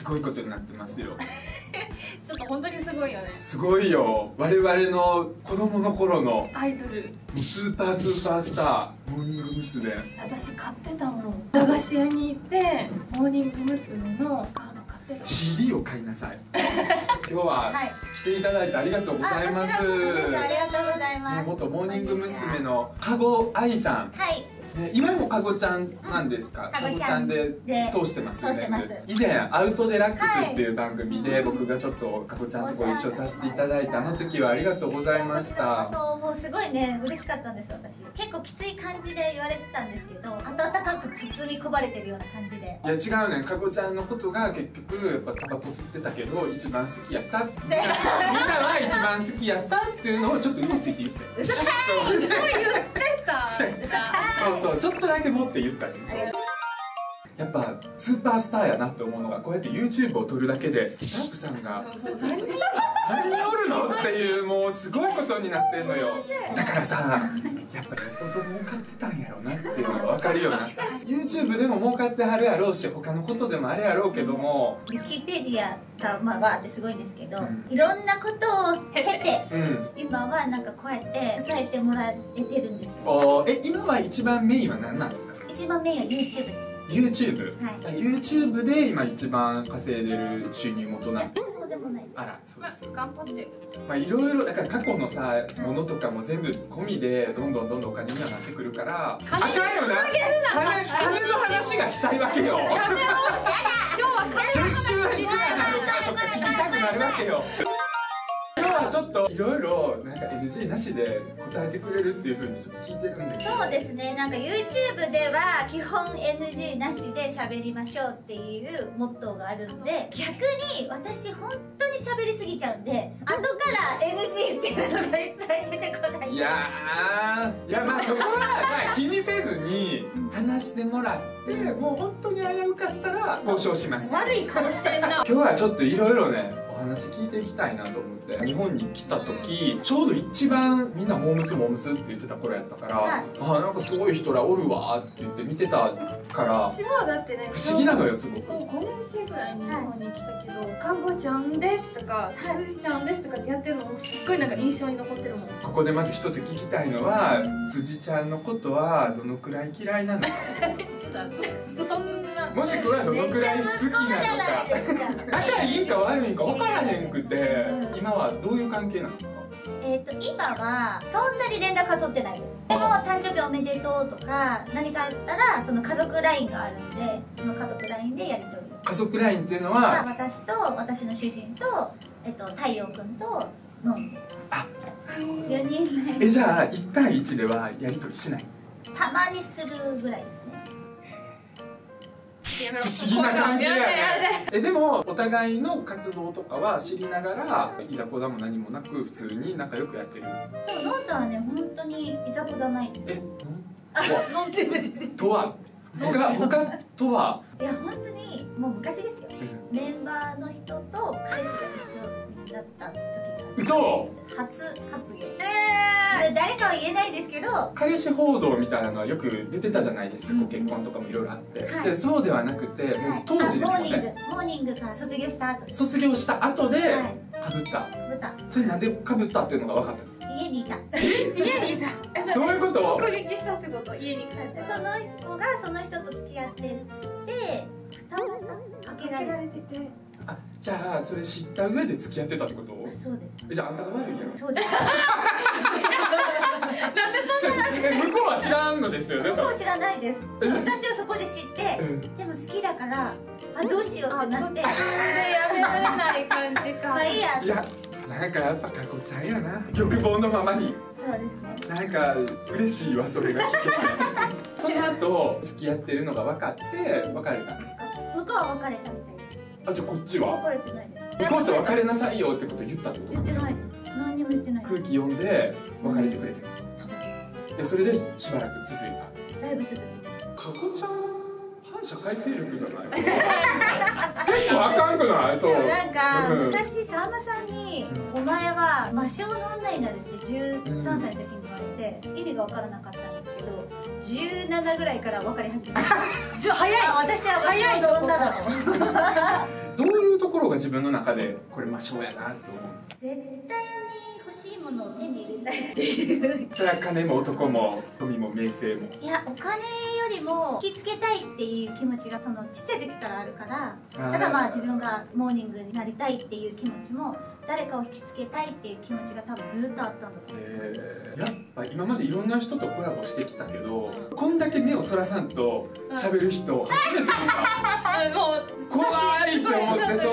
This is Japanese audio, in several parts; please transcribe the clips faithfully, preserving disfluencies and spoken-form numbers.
すごいことになってますよ。 ちょっと本当にすごいよね。 すごいよ。我々の子供の頃のアイドル、 もうスーパースーパースターモーニング娘。 私買ってたもん。駄菓子屋に行ってモーニング娘。のカード買ってた。 シーディー を買いなさい。今日は来ていただいてありがとうございます。 ありがとうございます。 ね、元モーニング娘。の加護愛さん。 はい。 ね、今もかごちゃんなんですか。かごちゃんで通してますよね。以前アウトデラックスっていう番組で僕がちょっとかごちゃんとご一緒させていただいたあの時はありがとうございました。 そう、もうすごいね嬉しかったんです。私結構きつい感じで言われてたんですけど、温かく包み込まれてるような感じで。 いや違うね、かごちゃんのことが結局やっぱタバコ吸ってたけど一番好きやったみんなは一番好きやったっていうのをちょっと嘘ついて言って。 嘘かい。嘘言ってた。 そうそう、ちょっとだけ持って言ったんですよ。やっぱスーパースターやなって思うのがこうやって YouTube を撮るだけでスタッフさんが「何におるの?」っていうもうすごいことになってんのよ。だからさ、やっぱりよほど儲かってたんやろうなっていうのが分かるような YouTube でも儲かってはるやろうし他のことでもあれやろうけども、 ウィキペディアがまあわーってすごいんですけど、 うん、 いろんなことを経て、 うん、 今はなんかこうやって支えてもらえてるんですよ。 おえ今は一番メインは何なんですか？ 一番メインは YouTube です。 YouTube、 はい、 YouTube で今一番稼いでる収入元なんです。 そうでもない。 あら、そうです。 頑張ってる。 まあいろいろだから過去のさものとかも全部込みでどんどんどんどんお金にはなってくるから、あかんよな。金金の話がしたいわけよ。今日は金の話収益がなるかとか聞きたくなるわけよ。今日はちょっといろいろなんか エヌジー なしで答えてくれるっていうふうにちょっと聞いてるんですよ。 そうですね、なんか YouTube では基本 エヌジー なしで喋りましょうっていうモットーがあるんで、逆に私本当に喋りすぎちゃうんで後から エヌジー っていうのがいっぱい出てこない。 いやー、いやまあそこはまあ気にせずに話してもらってもう本当に危うかったら交渉します。 悪い顔してんな。 今日はちょっといろいろねお話聞いていきたいなと思って、日本に来た時ちょうど一番みんなモームスモームスって言ってた頃やったから、はい、あなんかすごい人らおるわって言って見てたからうちもだってね不思議なのよすごく。 ごねん生ぐらいに日本に来たけど「かごちゃんです」とか「つじちゃんです」とかってやってるのもすっごいなんか印象に残ってるもん。 ここでまず一つ聞きたいのは辻ちゃんのことはどのくらい嫌いなのか。 ちょっとそんなもしくはどのくらい好きなのか。仲いいんか悪いんか分からへんくて、今はどういう関係なんですか？ えっと今はそんなに連絡は取ってないです。でも誕生日おめでとうとか何かあったらその家族 ライン があるんで、その家族 ライン でやり取り。 家族 ライン っていうのは私と私の主人と、えっと、太陽くんとのんあよにんライン。 えじゃあいち対いちではやり取りしない？ たまにするぐらいですね。 不思議な関係やね。えでもお互いの活動とかは知りながらいざこざも何もなく普通に仲良くやってる。 そう、のんとはね本当にいざこざないんです。 えのんとは他他とはいや本当にもう昔ですよ、うん、メンバーの人と彼氏が一緒になった時が嘘初発言。えー、誰かは言えないですけど彼氏報道みたいなのはよく出てたじゃないですか、ご結婚とかもいろいろあって、はい、でそうではなくてもう当時ですよね、 モーニングモーニングから卒業した後卒業した後でかぶった、 かぶった。 それなんでかぶったっていうのが分かった。 家にいた。 家にいた。 どういうこと？ 目撃したってこと？家に帰って。 その子がその人と付き合ってて、二股かけられてて。 あ、じゃあそれ知った上で付き合ってたってこと？ そうです。 じゃああんたが悪いやろ。 そうです。 なんでそんななんか向こうは知らんのですよね。 向こうは知らないです。私はそこで知って、でも好きだからあどうしようってなって。 やめられない感じか。 まあいいや。 いや。なんかやっぱかごちゃんやな、欲望のままに。 そうですね。 なんか嬉しいわそれが聞けてその後付き合ってるのが分かって別れたんですか？ 向こうは別れたみたいです。 あ、じゃあこっちは別れてないです。 向こうと別れなさいよってこと言ったってこと？ 言ってないです。何にも言ってない。 空気読んで別れてくれてる、うん、でそれでしばらく続いた。 だいぶ続きました。 かごちゃん反社会勢力じゃない結構あかんくない？そうなんか、うん、昔さんまさんに、うん、お前は魔性の女になるってじゅうさんさいの時に言われて、うん、意味が分からなかったんですけどじゅうななぐらいから分かり始めました早い。 私は魔性の女だろう。 どうが自分の中でこれ魔性やなと思う。 絶対に欲しいものを手に入れたいっていうそれは金も男も富も名声も。 いや、お金よりも引きつけたいっていう気持ちがそのちっちゃい時からあるから、ただまあ自分がモーニングになりたいっていう気持ちも、誰かを引きつけたいっていう気持ちが多分ずっとあったんだと思うんですよ。 えー、やっぱ今までいろんな人とコラボしてきたけど、うん、こんだけ目をそらさんと喋る人初めて見た。 もう怖いって思って、そう、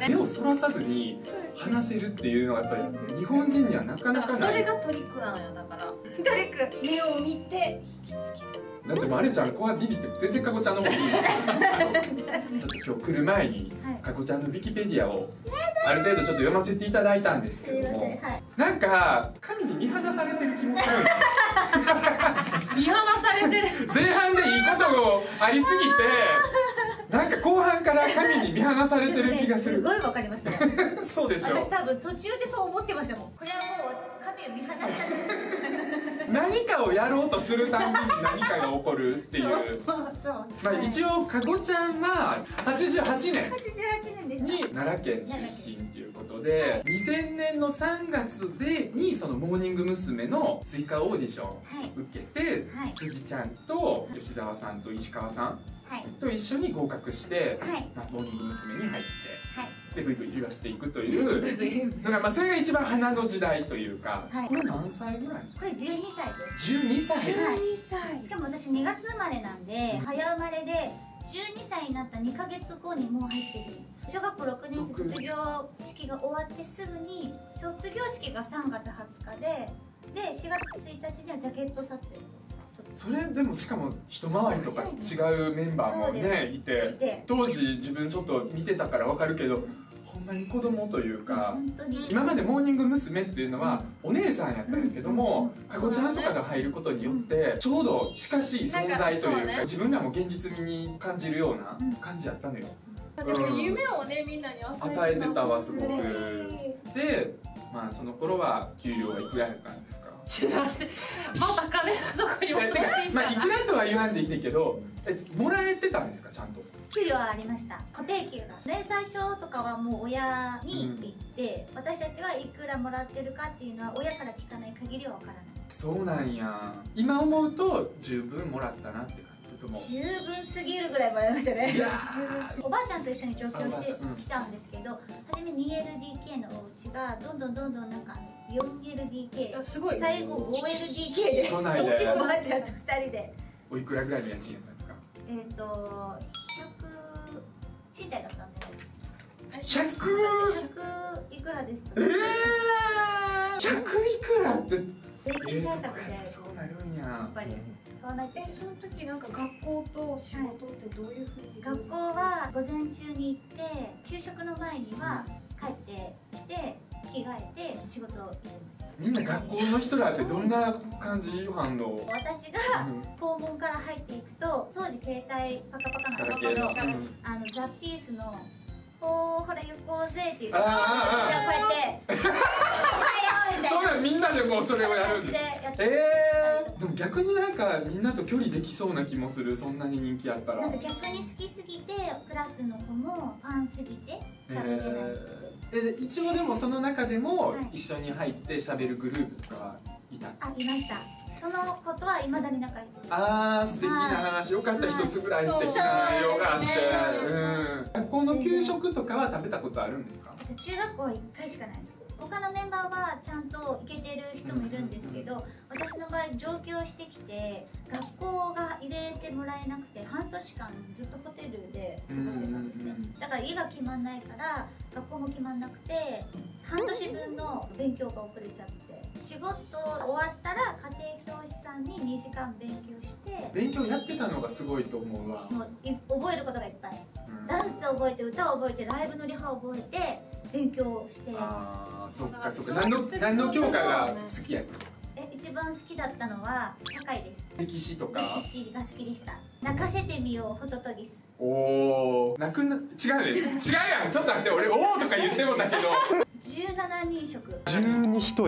ね、 目をそらさずに話せるっていうのはやっぱり日本人にはなかなかない。 それがトリックなのよ。だからトリック、目を見て引きつける。 だってまるちゃん怖いビビって全然かこちゃんの方がいい。ちょっと今日来る前に、はい、かこちゃんのウィキペディアをある程度ちょっと読ませていただいたんですけども、はい、なんか神に見放されてる気もするんです見放されてる。 前半でいいことがありすぎて、なんか後半から神に見放されてる気がする。 すごいわかりますね。 そうでしょ。 私多分途中でそう思ってましたもん。これはもう神を見放されてる。 何かをやろうとするたびに何かが起こるっていう。 そうそう。 まあ一応かごちゃんははちじゅうはちねんはちじゅうはちねんですに奈良県出身っていうことで、にせんねんのさんがつでにそのモーニング娘。の追加オーディションを受けて、はい、辻ちゃんと吉沢さんと石川さんと一緒に合格して、はい、まあ、モーニング娘。に入って、はい、でブイブイ言わしていくというだからまあそれが一番花の時代というか、はい、これ何歳ぐらい？ これじゅうにさいです。 じゅうにさい。 じゅうにさい。 しかも私にがつ生まれなんで、うん、早生まれでじゅうにさいになったにかげつごにもう入ってる。小学校ろくねん生卒業式が終わってすぐに、卒業式がさんがつはつかで、でしがつついたちにはジャケット撮影。 それでもしかも一回りとか違うメンバーもねいて、当時自分ちょっと見てたから分かるけど、ほんまに子供というか、今までモーニング娘。っていうのはお姉さんやったんやけども、かこちゃんとかが入ることによってちょうど近しい存在というか、自分らも現実味に感じるような感じやったのよ。 でも夢をね、みんなに与えてたわ、すごく。で、まあその頃は給料はいくらやったんですか？ ちょっと待って、また金のとこにも。 まあいくらとは言わんでいいんだけど、え、もらえてたんですか、ちゃんと？ 給料はありました。固定給が。連載書とかはもう親に言って、うん、私たちはいくらもらってるかっていうのは親から聞かない限りはわからない。 そうなんや。今思うと十分もらったなって感じ。 十分すぎるぐらいもらいましたね。おばあちゃんと一緒に上京してきたんですけど、初め にエルディーケー のお家がどんどんどんどんなんか よんエルディーケー、 すごい最後 ごエルディーケー で大きくなっちゃってふたりで。 おいくらぐらいの家賃やったんですか？ えっとひゃく賃貸だったんでひゃくいくらですか？ えー、ひゃくいくらって税金対策でそうなるんや。 やっぱり使わないと。 え、その時なんか学校と仕事ってどういうふうに？ 学校は午前中に行って給食の前には帰ってきて着替えて仕事を入れました。 みんな学校の人らってどんな感じ？反応？ 私が校門から入っていくと、当時携帯パカパカなのけど、あのザ・ピースの「ほーほら行こうぜ」っていうこうやってそうだ、みんなでもうそれをやるんです。えー、でも逆になんかみんなと距離できそうな気もする。そんなに人気あったら。 なんか逆に好きすぎてクラスの子もファンすぎて喋れないって。 えー、一応でもその中でも一緒に入って喋るグループとかいた？ あ、いました。その子とはいまだに仲良いです。 あー、素敵な話。よかった、一つぐらい素敵な内容があって。うん。学校の給食とかは食べたことあるんですか？ 中学校はいっかいしかないです。他のメンバーはちゃんと行けてる人もいるんですけど、私の場合上京してきて学校が入れてもらえなくて半年間ずっとホテルで過ごしてたんですね。だから家が決まんないから学校も決まんなくて半年分の勉強が遅れちゃって、仕事終わったら家庭教師さんににじかん勉強して。 勉強やってたのがすごいと思うわ。 もう覚えることがいっぱい、うん、ダンス覚えて歌覚えてライブのリハ覚えて勉強して。 ああ、そっかそっか。何の何の教科が好きやった？ え、一番好きだったのは社会です。 歴史とか？ 歴史が好きでした。泣かせてみようホトトギス。 おお、泣くな、違うね、違うやん。ちょっと待って、俺おおとか言ってもだけど。 じゅうななにん食。 じゅうに一重。 あ、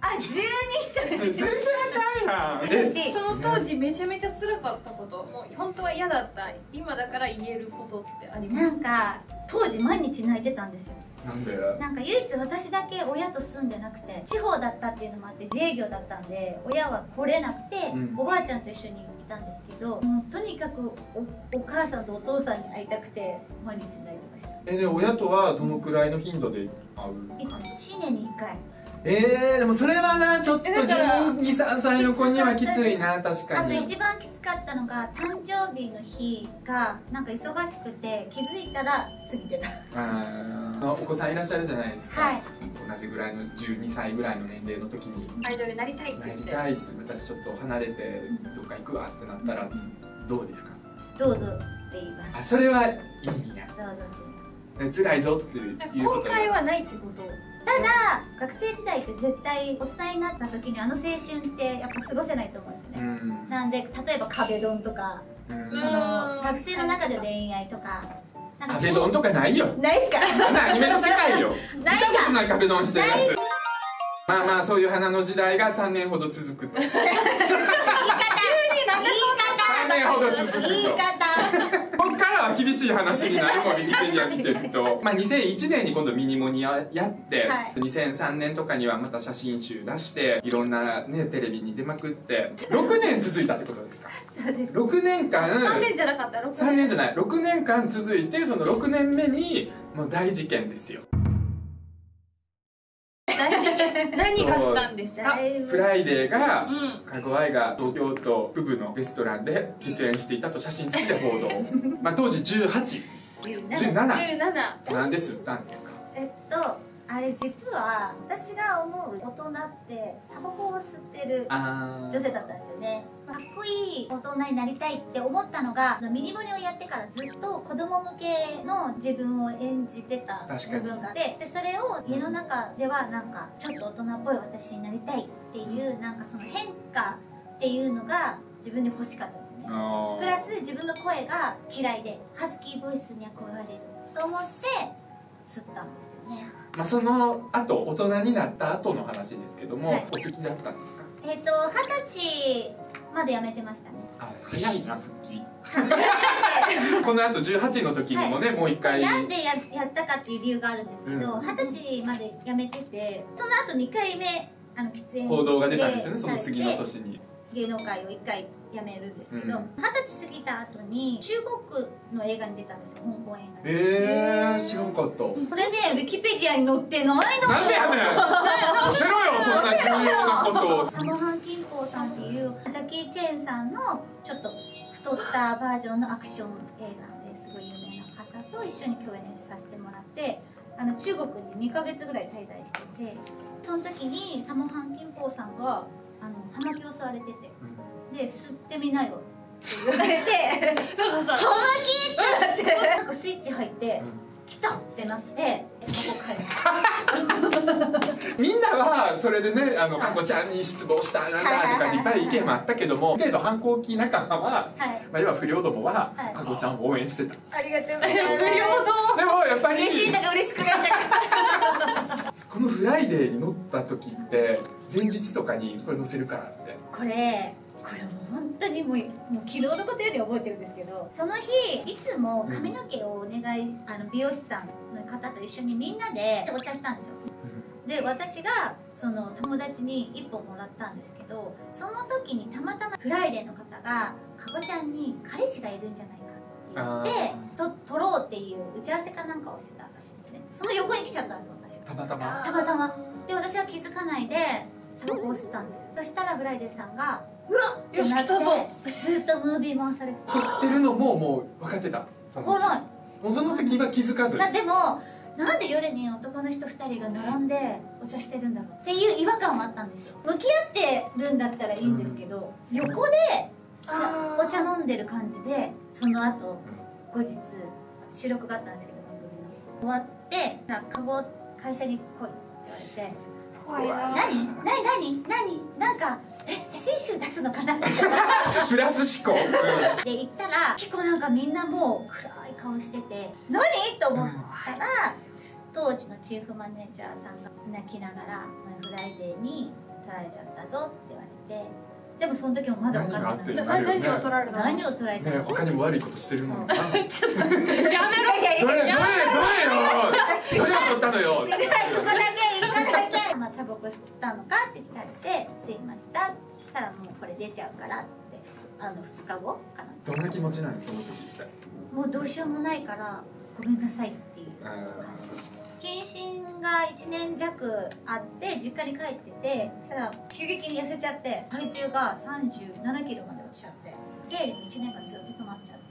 あ、じゅうにひとり全然あかんやん。 嬉しい。 その当時めちゃめちゃ辛かったこと、もう本当は嫌だった今だから言えることってあります？ なんか当時毎日泣いてたんですよ。 なんで？ なんか唯一私だけ親と住んでなくて、地方だったっていうのもあって自営業だったんで親は来れなくて、 うん、 おばあちゃんと一緒にいたんですけど、もうとにかく お, お母さんとお父さんに会いたくて毎日泣いてました。 え、で親とはどのくらいの頻度で会う感じ？ いちねんにいっかい。 えー、でもそれはな、ちょっとじゅうに、さんさいの子にはきついな、確かに。 あと一番きつかったのが誕生日の日がなんか忙しくて気づいたら過ぎてた。 あ、お子さんいらっしゃるじゃないですか。 はい、 同じぐらいのじゅうにさいぐらいの年齢の時にアイドルになりたいってな言って、 りたいって、私ちょっと離れてどっか行くわってなったらどうですか？ どうぞって言います。 あ、それはいいんや。 どうぞって言います。 辛いぞっていうこと。 後悔はないってこと？ ただ学生時代って絶対大人になった時にあの青春ってやっぱ過ごせないと思うんですよね、うん、なんで例えば壁ドンとか、うん、その学生の中で恋愛とか、なんか壁ドンとかないよ。 ないっすか？ そんなアニメの世界よ。 ない見たことない壁ドンしてるやつ。まあまあそういう花の時代がさんねんほど続くと。言い方言い方さんねんほど続くと。 言い方こっからは厳しい話になるもん、ウィキペディア見てると。まあにせんいちねんに今度ミニモニややって、はい、にせんさんねんとかにはまた写真集出していろんなねテレビに出まくってろくねん続いたってことですか？ そうです。 ろくねんかんさんねんじゃなかったろくねんさんねんじゃないろくねんかん続いて、そのろくねんめにもう大事件ですよ。 大事件何があったんですか？ フライデーが、うん、かごあいが東京都区部のレストランで喫煙していたと写真付きで報道まあ当時じゅうはち、じゅうなななんで吸ったんですか？ えっとあれ実は私が思う大人ってタバコを吸ってる女性だったんですよね。かっこいい大人になりたいって思ったのがミニモニをやってからずっと子供向けの自分を演じてた部分があって、でそれを家の中ではなんかちょっと大人っぽい私になりたいっていうなんかその変化っていうのが自分で欲しかったんですよね。プラス自分の声が嫌いでハスキーボイスに憧れると思って吸ったんですよね。 まあその後大人になった後の話ですけども、はい、お好きだったんですか？ えっと二十歳まで辞めてましたね。 あ、早いな復帰この後じゅうはちの時にもね、はい、もう一回なんで や, やったかっていう理由があるんですけど、二十、うん、歳まで辞めてて、その後にかいめあの喫煙報道が出たんですよね、その次の年に。 芸能界をいっかい辞めるんですけど、二十、うん、歳過ぎた後に中国の映画に出たんですよ、香港映画。 えー、知らんかった。これね、ウィキペディアに載ってないの。 なんでやねん載せろよ、そんな重要なことを。 サモハン・キンポーさんっていうジャッキー・チェーンさんのちょっと太ったバージョンのアクション映画ですごい有名な方と一緒に共演させてもらって、あの中国ににかげつぐらい滞在してて、その時にサモハン・キンポーさんがあの葉巻を吸われてて、うん、で吸ってみなよって言われて葉巻ってなってなんかスイッチ入って、うん、来たってなってみんなはそれでね、あのかこちゃんに失望したなんだとかいっぱい意見もあったけども、程度反抗期仲間は、はい、まあ要は不良どもはかこちゃんを応援してた。 ありがとうございます。不良どでもやっぱり嬉しいのが嬉しくなったこのフライデーに乗った時って前日とかにこれ乗せるからって、 これこれもう本当にもうもう昨日のことより覚えてるんですけど、その日いつも髪の毛をお願い、うん、あの美容師さんの方と一緒にみんなでお茶したんですよ。で私がその友達にいっぽんもらったんですけど、その時にたまたまフライデーの方がかこちゃんに彼氏がいるんじゃないかって言ってと取ろうっていう打ち合わせかなんかをしたらしいんですね。その横に来ちゃったんですよ、私が。 たまたまたまたまで、私は気づかないでタバコを吸ったんですよ。そしたらフライデーさんがうわっよし来たぞずっとムービー回されて撮ってるのももう分かってた。 ほらもうその時は気づかず。 でもなんで夜に男の人ふたりが並んでお茶してるんだろうっていう違和感はあったんですよ。向き合ってるんだったらいいんですけど、うん、横でお茶飲んでる感じで、その後後日収録があったんですけど番組の終わって「カゴ会社に来い」って言われて「怖いな、何何何何なんかえ写真集出すのかな?」 プラス思考、 うん、で行ったら結構なんかみんなもう暗い顔してて「何?」と思ったら、うん、当当時のチーフマネージャーさんが泣きながら「フライデーに取られちゃったぞ」って言われて、でもその時もまだ分かってない。 何を取られたの？ 何を取られたの？ ね、他にも悪いことしてるもんな。 ちょっとやめろ。 どれどれどれよ。どれを取ったのよ。 一個だけ一個だけ。まあタバコ吸ったのかって聞かれて吸いました。そしたらもうこれ出ちゃうからってあのふつかごかな。 どんな気持ちなのその時って。 もうどうしようもないからごめんなさいっていう感じ。謹慎がいちねん弱あって実家に帰ってて、そしたら急激に痩せちゃって体重がさんじゅうななキロまで落ちちゃって、生理もいちねんかんずっと止まっちゃって、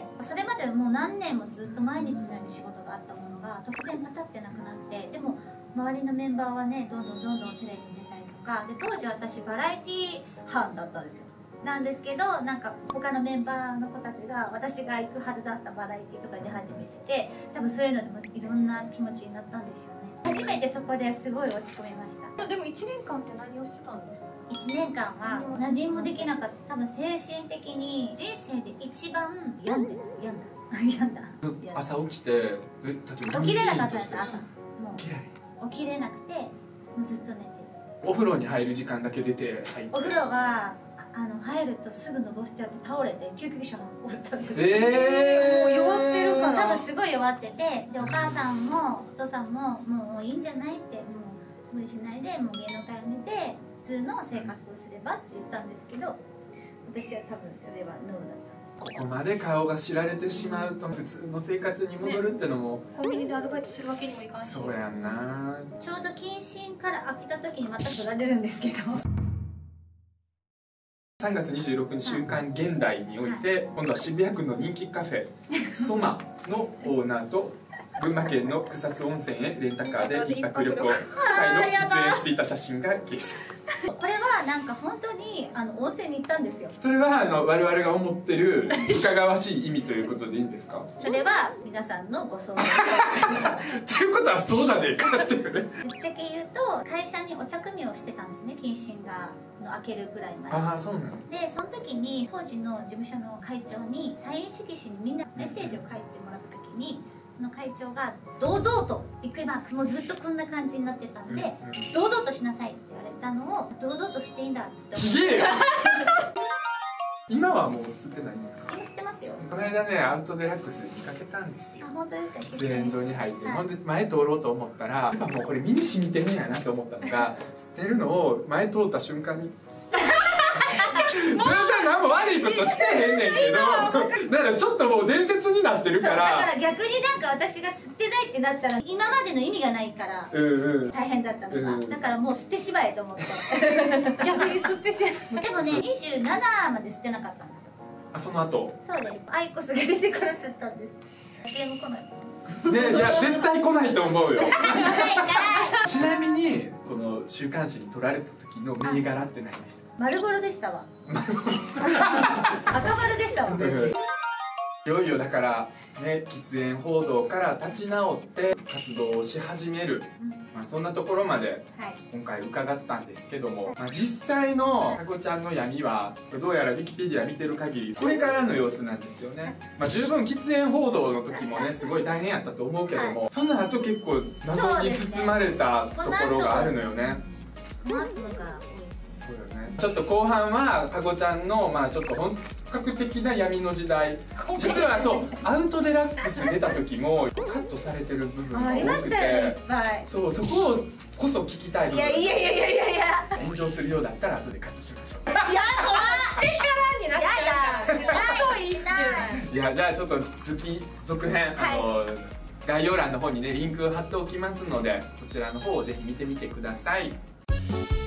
それまでもう何年もずっと毎日のように仕事があったものが突然パタってなくなって、でも周りのメンバーはねどんどんどんどんテレビに出たりとかで、当時私バラエティ班だったんですよ。なんですけど、なんか他のメンバーの子たちが私が行くはずだったバラエティとか出始めてて、多分そういうのでもいろんな気持ちになったんでしょうね。初めてそこですごい落ち込みました。 でもいちねんかんって何をしてたんですか？ いちねんかんは何もできなかった。多分精神的に人生で一番病んでた。病んだ病んだ朝起きて、え、例えば起きれなかったんです。朝もう起きれ起きれなくて、もうずっと寝てる。 お風呂に入る時間だけ出て入って。 お風呂はあの入るとすぐのぼしちゃって倒れて救急車がおったんです。 えー、 もう弱ってるから。 多分すごい弱ってて、でお母さんもお父さんももういいんじゃないって、もう無理しないでもう芸能界を見て普通の生活をすればって言ったんですけど、私は多分それはノーだったんです。 ここまで顔が知られてしまうと普通の生活に戻るってのも、ね、 コンビニでアルバイトするわけにもいかんし。 そうやんな。 ちょうど謹慎から飽きた時にまた取られるんですけどさんがつにじゅうろくにち週刊現代において、はい、今度は渋谷区の人気カフェソマのオーナーと群馬県の草津温泉へレンタカーで一泊旅行再度出演していた写真が掲載。 これはなんか本当にあの温泉に行ったんですよ。 それはあの我々が思ってるいかがわしい意味ということでいいんですか？ それは皆さんのご想像っていうことはそうじゃねえかっていうね。 ぶっちゃけ言うと会社にお茶組みをしてたんですね、謹慎がの明けるぐらい前に。 ああ、そうなの。 でその時に当時の事務所の会長にサイン色紙にみんなメッセージを書いてもらった時に、その会長が堂々とびっくりマーク、もうずっとこんな感じになってたんで、うんうん、堂々としなさいって言われたのを堂々としていいんだって思って。 ちげえよ今はもう吸ってないんですか？ 今吸ってますよ。 この間ね、アウトデラックスに見かけたんですよ。 あ、本当ですか？ 喫煙所に入って、ほんで前通ろうと思ったら、やっぱもうこれ身に染みてんねやなと思ったのが、吸ってるのを前通った瞬間に全然何も悪いことしてへんねんけど、だからちょっともう伝説になってるから。 だから逆になんか私が吸ってないってなったら今までの意味がないから大変だったのが、うんうん、だからもう吸ってしまえと思って逆に吸ってしまえ。 でもね、にじゅうななまで吸ってなかったんですよ。 あ、その後そうです。アイコスが出てから吸ったんです。 シーエム 来ないね、いや絶対来ないと思うよちなみにこの週刊誌に撮られた時の銘柄って何でした？ 丸ボロでしたわ赤丸でしたわいよいよだからね、喫煙報道から立ち直って活動をし始める、うん、まあそんなところまで今回伺ったんですけども、まあ、実際のかこちゃんの闇はどうやらウィキペディア見てる限りこれからの様子なんですよね。まあ十分喫煙報道の時もねすごい大変やったと思うけども、はい、その後結構謎に包まれたところがあるのよね。 そうよね。ちょっと後半はかこちゃんのまあちょっと本格的な闇の時代、実はそうアウトデラックス出た時もカットされてる部分が多くて、ありましたよね、いっぱい。そう、そこをこそ聞きたい部分。いやいやいやいやいやいや炎上するようだったら後でカットしましょう。いや、 壊してからになっちゃうから。超いいっちゅう。 いや、じゃあちょっと続続編、あの概要欄の方にねリンク貼っておきますので、そちらの方をぜひ見てみてください。